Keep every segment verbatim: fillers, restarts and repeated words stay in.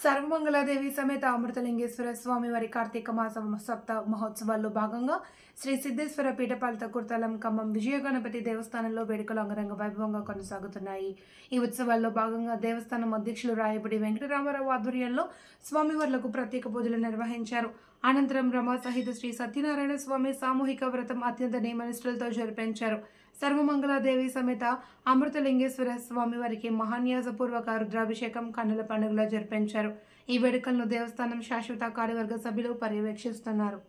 సర్వమంగళాదేవి సమేత అమృతలింగేశ్వర స్వామి వారి కార్తీక మాస సప్త మహోత్సవాల్లో భాగంగా శ్రీ సిద్ధేశ్వర పీఠపాలిత కుర్తలం ఖమ్మం విజయ గణపతి దేవస్థానంలో వేడుకలు అంగరంగ వైభవంగా కొనసాగుతున్నాయి. ఈ ఉత్సవాల్లో భాగంగా దేవస్థానం అధ్యక్షులు రాయబడి వెంకటరామారావు ఆధ్వర్యంలో స్వామివార్లకు ప్రత్యేక పూజలు నిర్వహించారు. అనంతరం రమా సహిత శ్రీ సత్యనారాయణ స్వామి సామూహిక వ్రతం అత్యంత నియమనిష్టలతో జరిపించారు. సర్వమంగళాదేవి సమేత అమృతలింగేశ్వర స్వామి వారికి మహాన్యాసపూర్వక రుద్రాభిషేకం కన్నుల పండుగలో జరిపించారు. ఈ వేడుకలను దేవస్థానం శాశ్వత కార్యవర్గ సభ్యులు పర్యవేక్షిస్తున్నారు.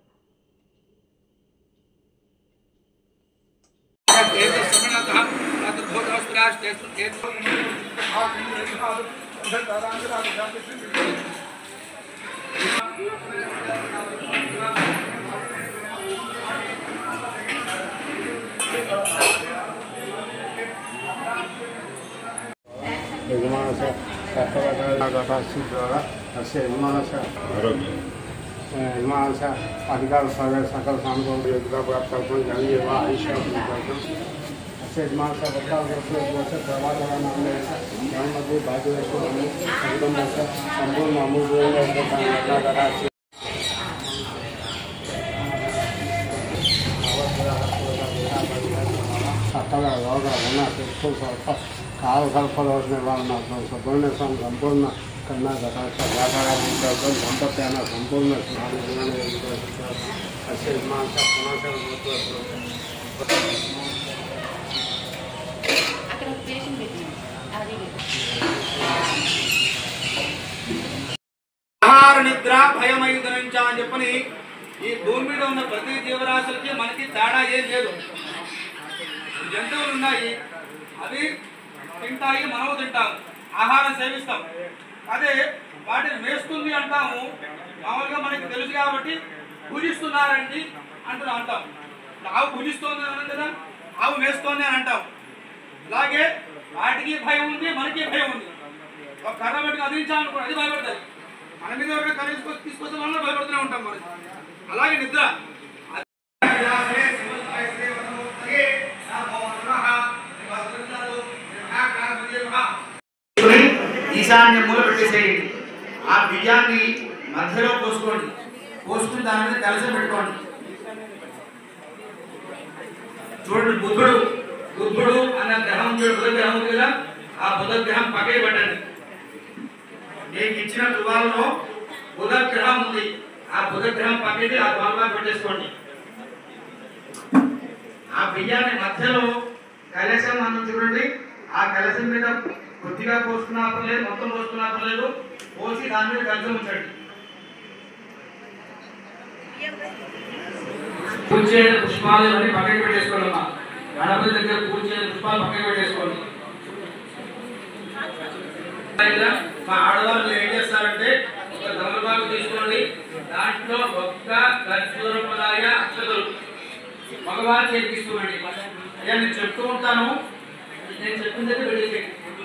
यजमानस सकलगतासी द्वारा अस्य यजमानस यजमानस अधिकार सर्वे सकल सामको योग्यता प्राप्त कर्तुं जनि एव आयुष्यं कर्तुं अस्य यजमानस वक्तावर्ष प्रभाकर नामने जन्ममध्ये भाग्यवशो कुटुम्बस्य सम्पूर्ण अमूल्यं सकल रोग ऋण काल सर्फलोष निर्माण संपूर्ण संपूर्ण कर्नाटक व्यापार संपत्तियान संपूर्ण ఆహార నిద్ర భయమైంది నుంచి అని చెప్పని ఈ భూమి మీద ఉన్న ప్రతి జీవరాశులకి మనకి తేడా ఏం లేదు. జంతువులు ఉన్నాయి, అవి తింటాయి, మనము తింటాము, ఆహారం సేవిస్తాం. అదే వాటిని మేస్తుంది అంటాము. మామూలుగా మనకి తెలుసు కాబట్టి పూజిస్తున్నారండి అంటూ అంటాం. ఆవు పూజిస్తోంది అని కదా, ఆవు మేస్తోంది అని అంటాం. అలాగే వాటికి భయం ఉంది, మనకి భయం ఉంది. ఒక కర్ర పెట్టుకుని అదించాలనుకో అది భయపడుతుంది. మన మీద ఎవరైనా కర్ర తీసుకొచ్చి తీసుకొస్తే మనం భయపడుతూనే ఉంటాం. మనం అలాగే నిద్ర ఈశాన్య మూల పెట్టేసేయండి. ఆ బియ్యాన్ని మధ్యలో పోసుకోండి. పోసుకుని దాని మీద కలశం పెట్టుకోండి. చూడండి, బుద్ధుడు బుద్ధుడు అన్న గ్రహం బుధ గ్రహం ఉంది కదా, ఆ బుధ గ్రహం పక్కకి పెట్టండి. మీకు ఇచ్చిన తువాలలో బుధ గ్రహం ఉంది, ఆ బుధ గ్రహం పక్కకి ఆ తువాలలో పెట్టేసుకోండి. ఆ బియ్యాన్ని మధ్యలో కలశం అన్నం చూడండి, ఆ కలశం మీద కొద్దిగా పోసుకున్నా పర్లేదు, మొత్తం పోసుకున్నా పర్లేదు, పోసి దాని మీద కలశం ఉంచండి. పూజ చేయని పుష్పాలు ఇవన్నీ పక్కకి పెట్టేసుకోండి. గణపతి దగ్గర పూజ చేయని పుష్పాలు పక్కకి పెట్టేసుకోండి. మా ఆడవాళ్ళు ఏం చేస్తారంటే ఒక తమలపాకు తీసుకోండి, దాంట్లో ఒక్క ఖర్జూరపలాయ అక్షతలు మగవారు చేపిస్తున్నాండి. అయ్యా నేను చెప్తూ ఉంటాను, నేను చెప్పిన దగ్గర వెళ్ళి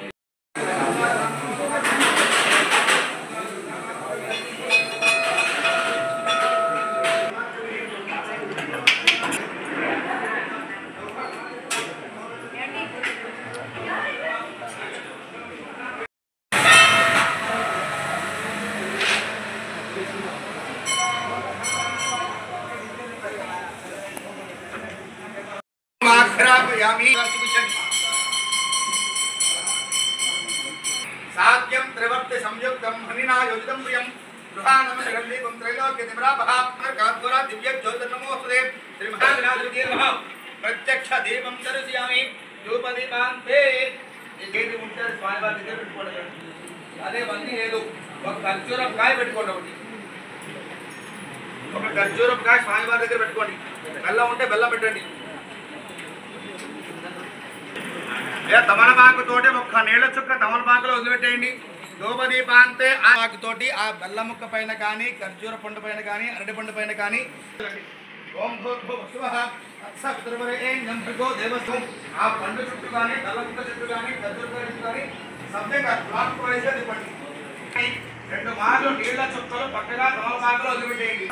साध्यं त्रिवर्ति संयुक्तं हनिना योजितं प्रियं गृहानम जगदीपं त्रैलोक्य निमराभः कात्वरा दिव्य ज्योतिर्नमोस्तुते श्री महागणाधिपते नमः प्रत्यक्ष दीपं दर्शयामि धूपदीपान्ते ఏది ఉంటే స్వామి వారి దగ్గర పెట్టుకోండి. అదే వన్నీ లేదు, ఒక ఖర్జూరం కాయ పెట్టుకోండి. ఒకటి ఒక ఖర్జూరం కాయ స్వామి వారి దగ్గర పెట్టుకోండి. బెల్లం ఉంటే బెల్లం పెట్టండి. తమలపాకు తోటి ఒక్క నీళ్ళ చుక్క తమలపాకులో వదిలిపెట్టేయండి. ధూపదీపాంతే ఆకుతోటి ఆ బెల్ల ముక్క పైన కానీ, ఖర్జూర పండు పైన కానీ, అరటి పండు పైన కానీ ఓం భూర్భువః తత్సవితుర్వరేణ్యం భర్గో దేవస్వం ఆ పండు చుట్టూ కానీ, బెల్ల ముక్క చుట్టూ కానీ, ఖర్జూర చుట్టూ కానీ సభ్యంగా బ్లాక్ వైజ్గా తిప్పండి. రెండు మార్లు నీళ్ళ చుక్కలు పక్కగా తమలపాకులో వదిలిపెట్టేయండి.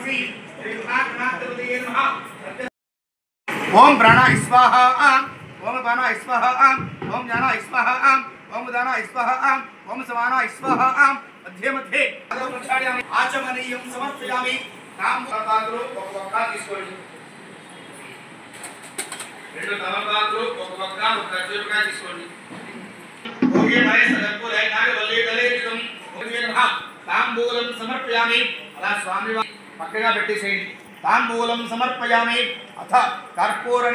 ఓం ప్రాణ స్వాహ, ఓం పాన స్వాహ, ఓం జ్ఞాన స్వాహ, ఓం ఉదాన స్వాహా ఓం సమాన స్వాహా మధ్య మధ్య ప్రక్షాళయామి ఆచమనీయం సమర్పయామి తాంబూలాలు ఒక పక్క తీసుకోండి రెండు తమలపాకులు ఒక పక్క ఒక ఖర్జూరకాయ తీసుకోండి ఓకే మహేష్ సర్పూరై నాగవల్లి గలేరితం ఓకేనా తాంబూలం సమర్పయామి అలా స్వామి పక్కగా పెట్టేసేయండి తాంబూలం సమర్పయామి అథ కర్పూరని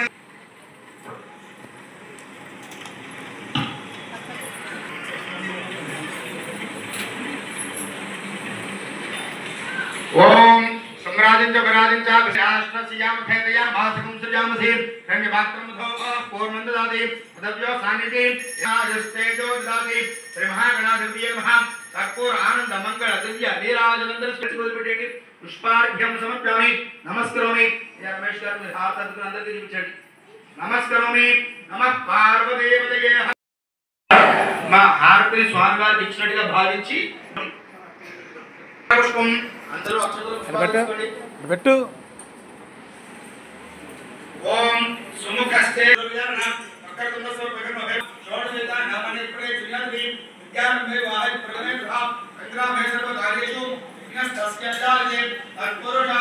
ఓం సంగ్రాజించ విరాజించ శాస్త్రస్యామ ఖేదయా భాసకం సృజామసి రంగపాత్రం ధోవ పూర్ణందదాది పదవ్యో సాన్నిధి యాజస్తేజో దదాతి శ్రీ మహాగణాధిపతియే నమః కర్పూర ఆనంద మంగళ దివ్య నీరాజనందన స్పృశ పెట్టండి పుష్పార్ఘ్యం సమర్పయామి నమస్కరోమి రమేష్ గారు మీ హారతి అందరికీ చూపించండి నమస్కరోమి నమః పార్వదేవతయే మా హారతిని స్వామి వారికి ఇచ్చినట్టుగా భావించి పుష్పం అందరూ అక్షతలు పెట్టు ఓం సుముఖస్తే విద్యాన అక్కడున్న సర్వగణ షోడశేత నామనే ప్రే జిల్లది విద్యానందే వాహి ప్రగమే భావ సంగ్రామే సర్వ కార్యేషు వినస్తస్య జాలే తత్పురుష